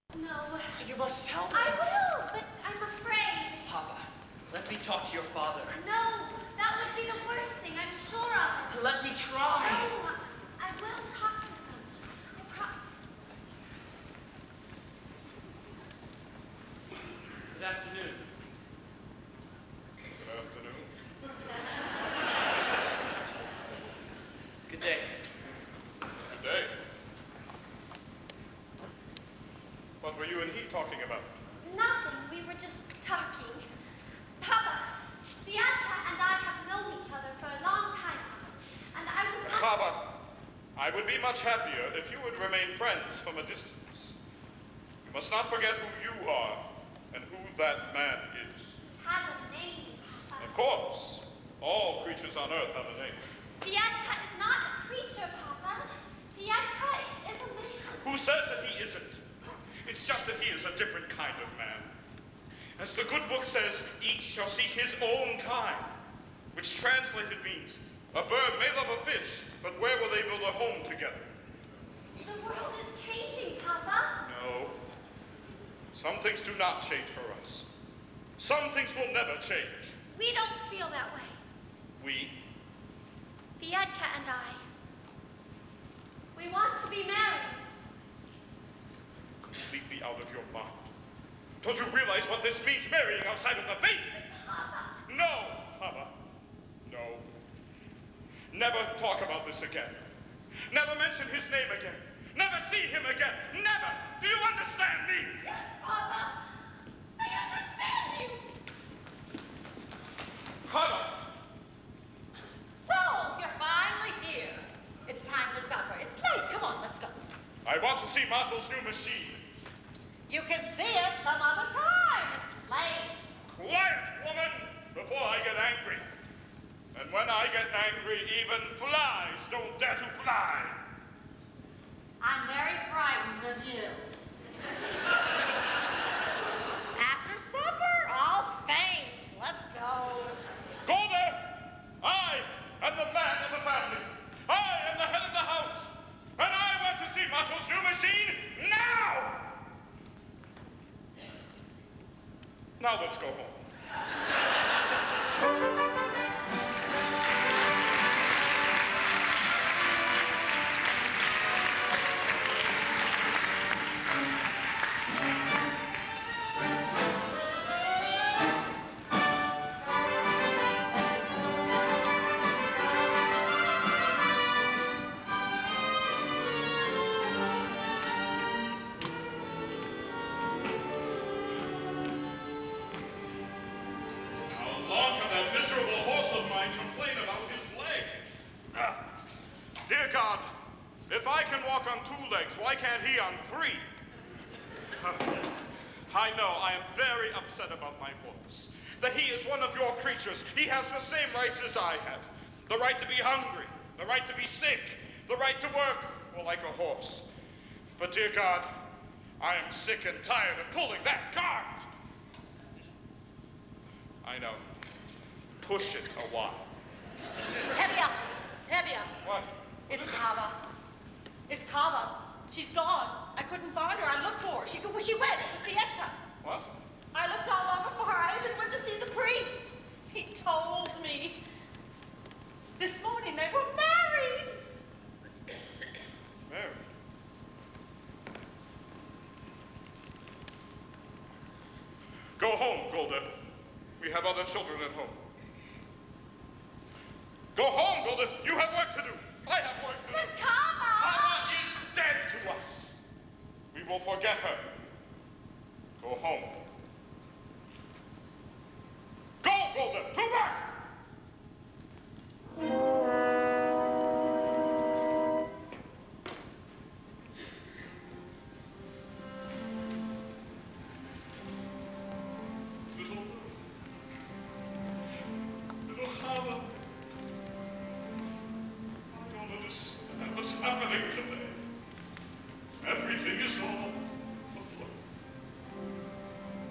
No. You must tell me. I will, but I'm afraid. Papa, let me talk to your father. No, that would be the worst thing, I'm sure of it. Let me try. No, I will talk to them. I promise. Good afternoon. Good afternoon. Good day. Good day. What were you and he talking about? Nothing, we were just talking. Papa, Bianca and I have known each other for a long time now, and I was... Papa, I would be much happier if you would remain friends from a distance. You must not forget who you are and who that man is. He has a name, Papa. Of course. All creatures on earth have a name. Bianca is not a creature, Papa. Bianca is a man. Who says that he isn't? It's just that he is a different kind of man. As the good book says, each shall seek his own kind, which translated means, a bird may love a fish, but where will they build a home together? The world is changing, Papa. No. Some things do not change for us. Some things will never change. We don't feel that way. We? Bianca and I. We want to be married. Completely out of your mind. Don't you realize what this means, marrying outside of the faith? Papa. No, Papa. No. Never talk about this again. Never mention his name again. Never see him again. Never. Do you understand me? Yes, Papa. I understand you. Papa. So, you're finally here. It's time for supper. It's late. Come on, let's go. I want to see Marco's new machine. You can see it some other time. It's late. Quiet, woman, before I get angry. And when I get angry, even flies don't dare to fly. I'm very frightened of you. After supper, I'll faint. Let's go. Golda, I am the man of the family. I am the head of the house. And I want to see Marco's new machine now! Now let's go home. Why can't he on 3? I know, I am very upset about my horse. That he is one of your creatures. He has the same rights as I have. The right to be hungry, the right to be sick, the right to work, well, like a horse. But dear God, I am sick and tired of pulling that cart. I know. Push it a while. Tevye! Tevye! What? It's Kava. It's Kava. She's gone. I couldn't find her. I looked for her. Where she went? Bianca. What? I looked all over for her. I even went to see the priest. He told me. This morning they were married. Married? Go home, Golda. We have other children at home. Go home, Golda. You have work to do. I have work to do. But Kava! Kava is dead to us. We will forget her. Go home. Go, Golda, to work! Little Kava. I don't understand what's happening today. Everything is all afloat.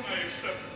I accept